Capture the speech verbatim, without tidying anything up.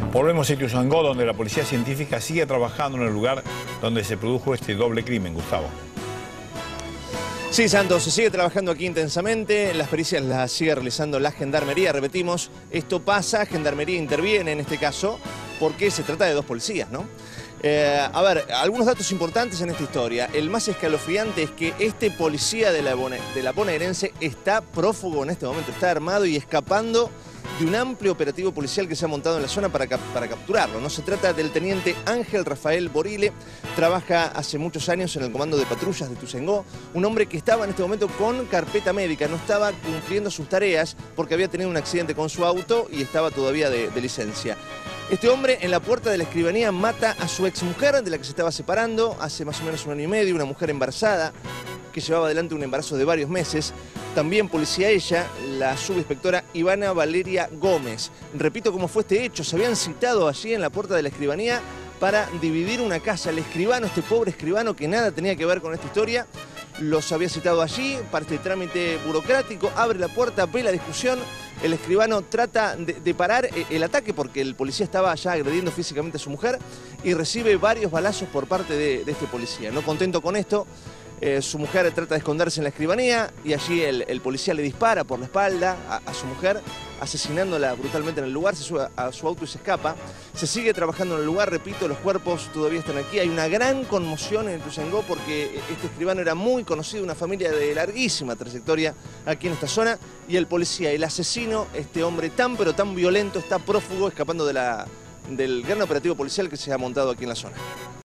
Volvemos a Ituzaingó, donde la policía científica sigue trabajando en el lugar donde se produjo este doble crimen, Gustavo. Sí, Santos, se sigue trabajando aquí intensamente, las pericias las sigue realizando la Gendarmería, repetimos, esto pasa, Gendarmería interviene en este caso, porque se trata de dos policías, ¿no? Eh, a ver, algunos datos importantes en esta historia. El más escalofriante es que este policía de la, de la bonaerense está prófugo en este momento, está armado y escapando de un amplio operativo policial que se ha montado en la zona para, cap para capturarlo. No se trata del teniente Ángel Rafael Borile, trabaja hace muchos años en el comando de patrullas de Ituzaingó, un hombre que estaba en este momento con carpeta médica, no estaba cumpliendo sus tareas porque había tenido un accidente con su auto y estaba todavía de, de licencia. Este hombre en la puerta de la escribanía mata a su exmujer, de la que se estaba separando hace más o menos un año y medio, una mujer embarazada que llevaba adelante un embarazo de varios meses. También policía ella, la subinspectora Ivana Valeria Gómez. Repito cómo fue este hecho, se habían citado allí en la puerta de la escribanía para dividir una casa. El escribano, este pobre escribano que nada tenía que ver con esta historia, los había citado allí para este trámite burocrático, abre la puerta, ve la discusión, el escribano trata de, de parar el ataque porque el policía estaba ya agrediendo físicamente a su mujer y recibe varios balazos por parte de, de este policía. No contento con esto, eh, su mujer trata de esconderse en la escribanía y allí el, el policía le dispara por la espalda a, a su mujer, asesinándola brutalmente en el lugar, se sube a su auto y se escapa. Se sigue trabajando en el lugar, repito, los cuerpos todavía están aquí. Hay una gran conmoción en Ituzaingó porque este escribano era muy conocido, una familia de larguísima trayectoria aquí en esta zona, y el policía, el asesino, este hombre tan pero tan violento, está prófugo, escapando de la, del gran operativo policial que se ha montado aquí en la zona.